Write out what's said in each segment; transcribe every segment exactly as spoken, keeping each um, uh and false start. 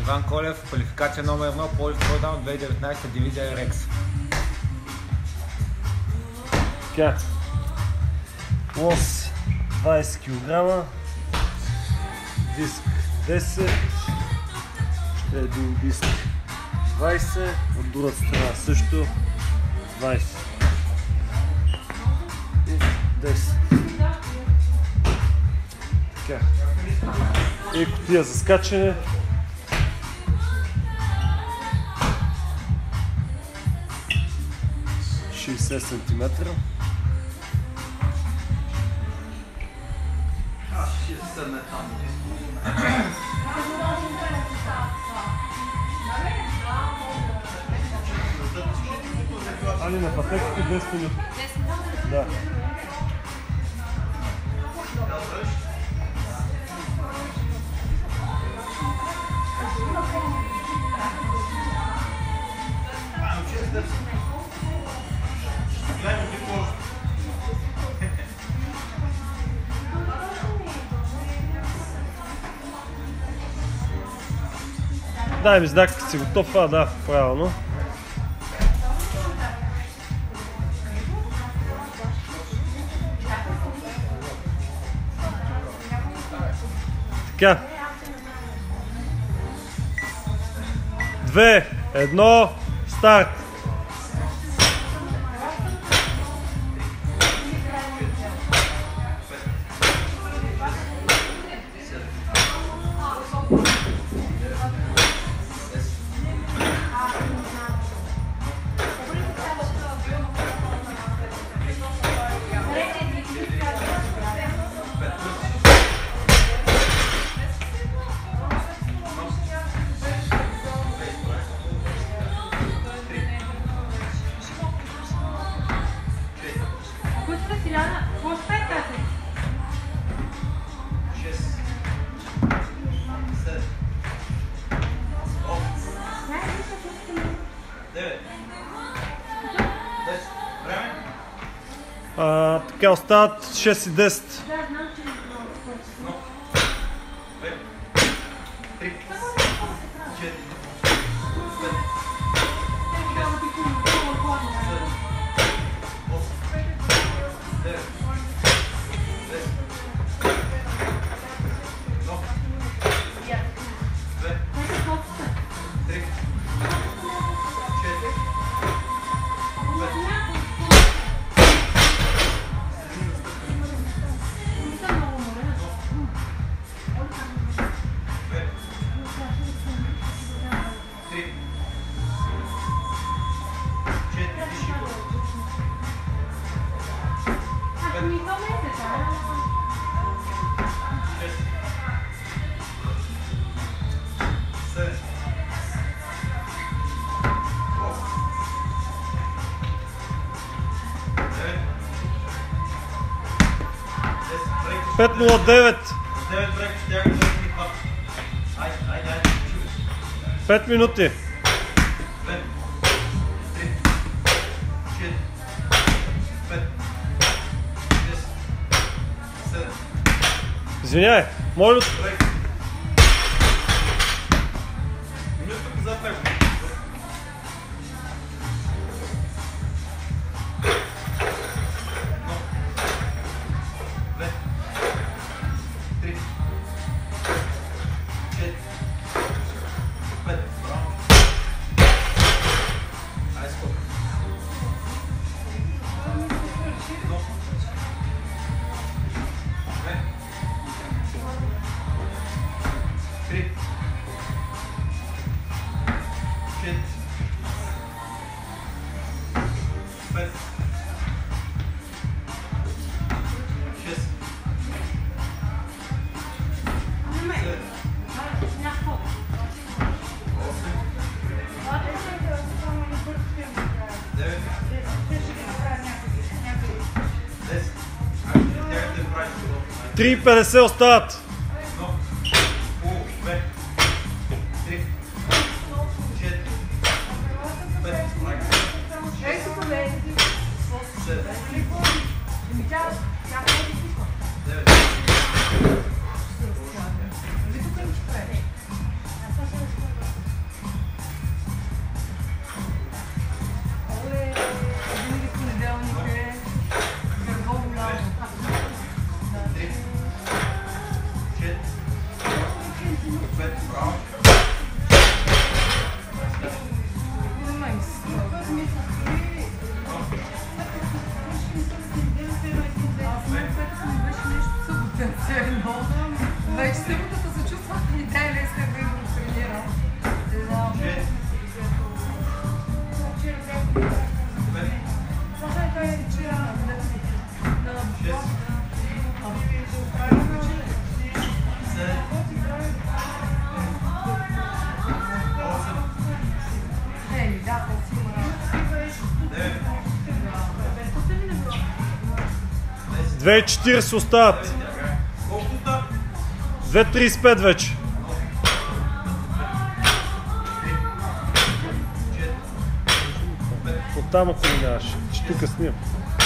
Иван Колев, квалификация номер едно, Пловдив Throwdown две хиляди и деветнадесета, дивизия Рекс. Така. Лос двадесет килограма, диск десет, ще е един диск двадесет, от другата страна също двадесет и десет. Така. И кутия за скачане. шейсет сантиметра. Али на пътеките десет минути. Да. Дай ми знак, като си готов. А, да, правилно. Така. Две, едно, старт! А, така остават шест и десет. пет нула девет. пет минути. Извиняй, моля. три и петдесет остават. две и четиридесет остават. две тридесет и пет вече. Оттам ако минаваш, че тук снимам.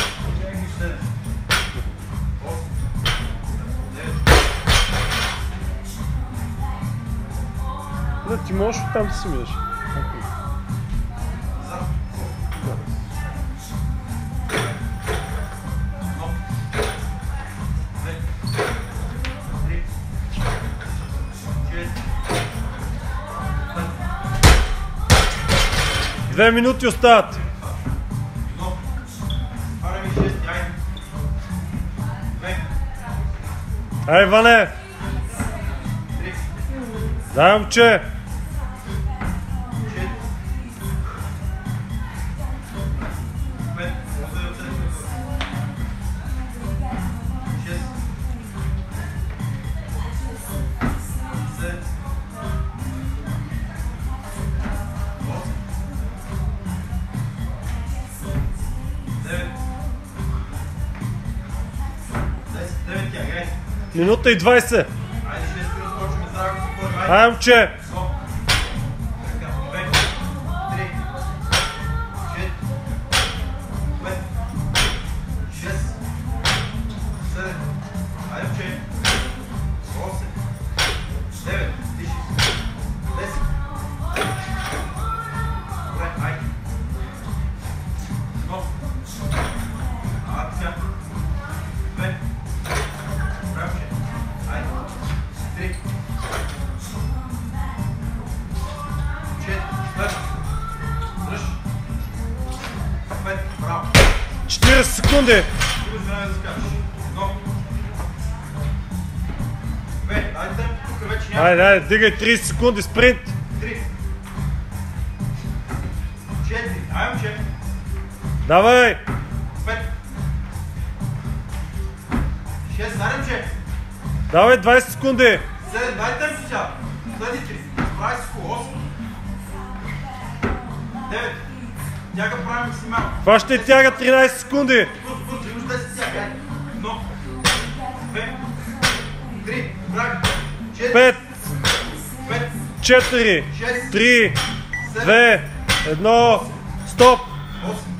Да, ти можеш оттам да си минеш. Две минути остават. Ай, Ване! Дай, момче! Минута и двайсет. Ай, момче! четиридесет секунди. Айде, айде, дигай тридесет секунди, спринт. Давай. Давай, двайсет секунди. Тяга прави максимално. Това ще тяга тринайсет секунди. пет, четири, три, две, едно, стоп.